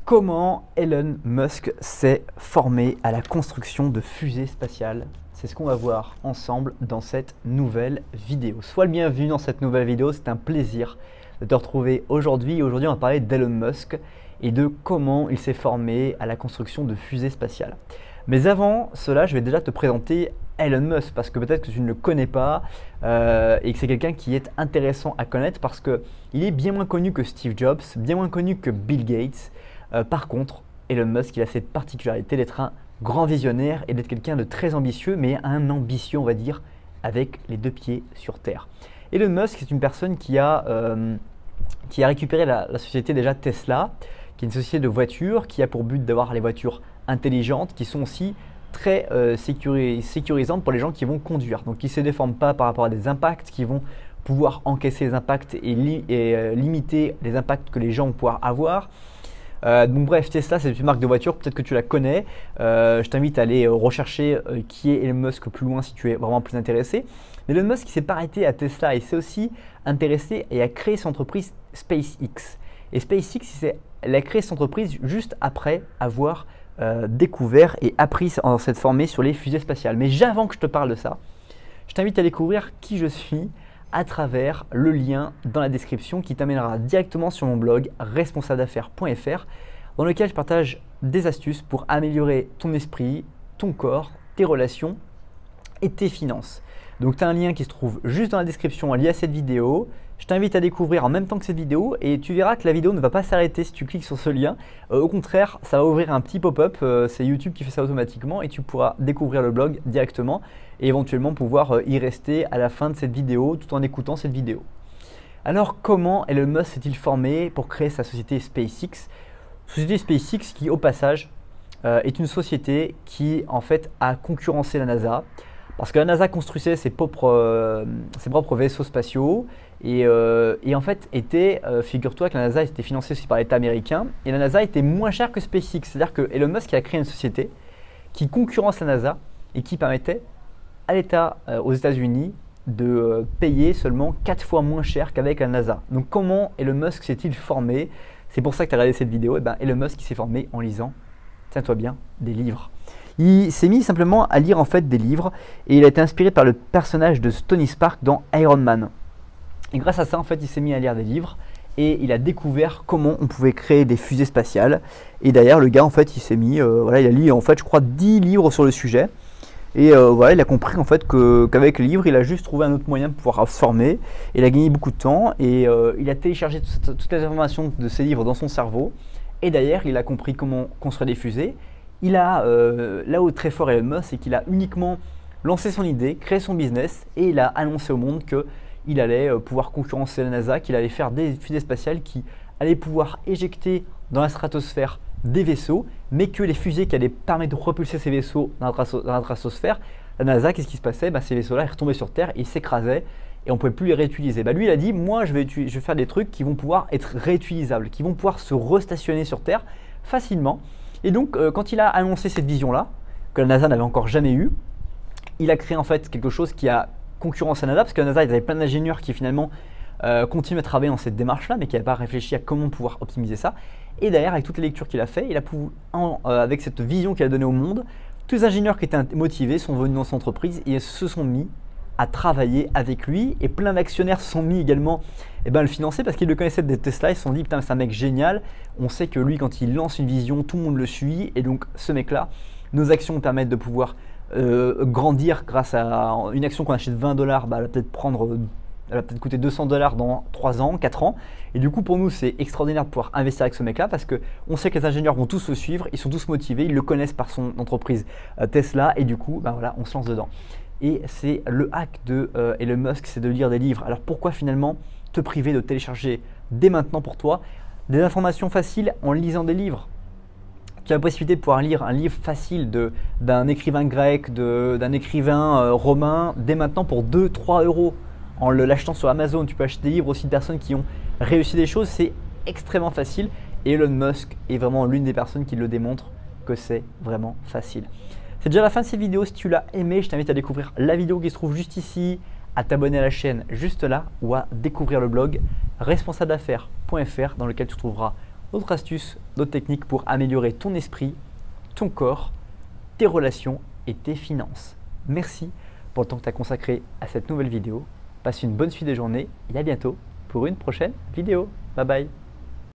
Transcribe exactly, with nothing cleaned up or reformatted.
Comment Elon Musk s'est formé à la construction de fusées spatiales? C'est ce qu'on va voir ensemble dans cette nouvelle vidéo. Sois le bienvenu dans cette nouvelle vidéo, c'est un plaisir de te retrouver aujourd'hui. Aujourd'hui, on va parler d'Elon Musk et de comment il s'est formé à la construction de fusées spatiales. Mais avant cela, je vais déjà te présenter Elon Musk parce que peut-être que tu ne le connais pas euh, et que c'est quelqu'un qui est intéressant à connaître parce qu'il est bien moins connu que Steve Jobs, bien moins connu que Bill Gates. Euh, par contre, Elon Musk il a cette particularité d'être un grand visionnaire et d'être quelqu'un de très ambitieux, mais un ambitieux, on va dire, avec les deux pieds sur terre. Elon Musk, c'est une personne qui a, euh, qui a récupéré la, la société déjà Tesla, qui est une société de voitures, qui a pour but d'avoir les voitures intelligentes, qui sont aussi très euh, sécuris sécurisantes pour les gens qui vont conduire. Donc, qui ne se déforment pas par rapport à des impacts, qui vont pouvoir encaisser les impacts et, li et euh, limiter les impacts que les gens vont pouvoir avoir. Euh, donc bref, Tesla c'est une marque de voiture, peut-être que tu la connais. Euh, je t'invite à aller euh, rechercher euh, qui est Elon Musk plus loin si tu es vraiment plus intéressé. Mais Elon Musk il s'est pas arrêté à Tesla, il s'est aussi intéressé et a créé son entreprise SpaceX. Et SpaceX, il a créé son entreprise juste après avoir euh, découvert et appris en s'être formé sur les fusées spatiales. Mais avant que je te parle de ça, je t'invite à découvrir qui je suis à travers le lien dans la description qui t'amènera directement sur mon blog responsable d'affaires point F R dans lequel je partage des astuces pour améliorer ton esprit, ton corps, tes relations et tes finances. Donc tu as un lien qui se trouve juste dans la description lié à cette vidéo. Je t'invite à découvrir en même temps que cette vidéo et tu verras que la vidéo ne va pas s'arrêter si tu cliques sur ce lien. Euh, au contraire, ça va ouvrir un petit pop-up, euh, c'est YouTube qui fait ça automatiquement et tu pourras découvrir le blog directement et éventuellement pouvoir euh, y rester à la fin de cette vidéo tout en écoutant cette vidéo. Alors comment Elon Musk s'est-il formé pour créer sa société SpaceX? Société SpaceX qui au passage euh, est une société qui en fait a concurrencé la NASA. Parce que la NASA construisait ses propres, euh, ses propres vaisseaux spatiaux et, euh, et en fait, était, euh, figure-toi que la NASA était financée aussi par l'État américain et la NASA était moins chère que SpaceX. C'est-à-dire que Elon Musk a créé une société qui concurrence la NASA et qui permettait à l'État euh, aux États-Unis de euh, payer seulement quatre fois moins cher qu'avec la NASA. Donc comment Elon Musk s'est-il formé? C'est pour ça que tu as regardé cette vidéo. Et ben, Elon Musk s'est formé en lisant, tiens-toi bien, des livres. Il s'est mis simplement à lire en fait des livres et il a été inspiré par le personnage de Tony Stark dans Iron Man. Et grâce à ça, en fait, il s'est mis à lire des livres et il a découvert comment on pouvait créer des fusées spatiales. Et d'ailleurs, le gars, en fait, il s'est mis, euh, voilà, il a lu en fait, je crois, dix livres sur le sujet. Et euh, voilà, il a compris en fait que, qu'avec les livres, il a juste trouvé un autre moyen de pouvoir se former. Il a gagné beaucoup de temps et euh, il a téléchargé tout, toutes les informations de ces livres dans son cerveau. Et d'ailleurs, il a compris comment construire des fusées. Il a, euh, là où très fort Elon Musk, c'est qu'il a uniquement lancé son idée, créé son business et il a annoncé au monde qu'il allait euh, pouvoir concurrencer la NASA, qu'il allait faire des fusées spatiales qui allaient pouvoir éjecter dans la stratosphère des vaisseaux, mais que les fusées qui allaient permettre de propulser ces vaisseaux dans la, dans la stratosphère, la NASA, qu'est-ce qui se passait? Bah, ces vaisseaux-là, ils retombaient sur Terre, ils s'écrasaient et on ne pouvait plus les réutiliser. Bah, lui, il a dit, moi, je vais, je vais faire des trucs qui vont pouvoir être réutilisables, qui vont pouvoir se restationner sur Terre facilement. Et donc, euh, quand il a annoncé cette vision-là, que la NASA n'avait encore jamais eue, il a créé en fait quelque chose qui a concurrence à la NASA, parce que la NASA, ils avaient plein d'ingénieurs qui finalement euh, continuent à travailler dans cette démarche-là, mais qui n'avaient pas réfléchi à comment pouvoir optimiser ça. Et d'ailleurs, avec toutes les lectures qu'il a fait, il a pu, en, euh, avec cette vision qu'il a donnée au monde, tous les ingénieurs qui étaient motivés sont venus dans son entreprise et se sont mis à travailler avec lui et plein d'actionnaires se sont mis également eh ben, à le financer parce qu'ils le connaissaient des Tesla, ils se sont dit putain c'est un mec génial, on sait que lui quand il lance une vision tout le monde le suit et donc ce mec là, nos actions permettent de pouvoir euh, grandir grâce à une action qu'on achète vingt dollars, bah, elle va peut-être prendre, elle va peut-être coûter deux cents dollars dans trois ans, quatre ans et du coup pour nous c'est extraordinaire de pouvoir investir avec ce mec là parce que on sait que les ingénieurs vont tous le suivre, ils sont tous motivés, ils le connaissent par son entreprise euh, Tesla et du coup bah, voilà, on se lance dedans. Et c'est le hack de euh, Elon Musk, c'est de lire des livres. Alors pourquoi finalement te priver de télécharger dès maintenant pour toi des informations faciles en lisant des livres? Tu as la possibilité de pouvoir lire un livre facile d'un écrivain grec, d'un écrivain euh, romain dès maintenant pour deux trois euros en l'achetant sur Amazon. Tu peux acheter des livres aussi de personnes qui ont réussi des choses, c'est extrêmement facile. Et Elon Musk est vraiment l'une des personnes qui le démontre que c'est vraiment facile. C'est déjà la fin de cette vidéo. Si tu l'as aimé, je t'invite à découvrir la vidéo qui se trouve juste ici, à t'abonner à la chaîne juste là ou à découvrir le blog responsable d'affaires point F R dans lequel tu trouveras d'autres astuces, d'autres techniques pour améliorer ton esprit, ton corps, tes relations et tes finances. Merci pour le temps que tu as consacré à cette nouvelle vidéo. Passe une bonne suite de journée et à bientôt pour une prochaine vidéo. Bye bye.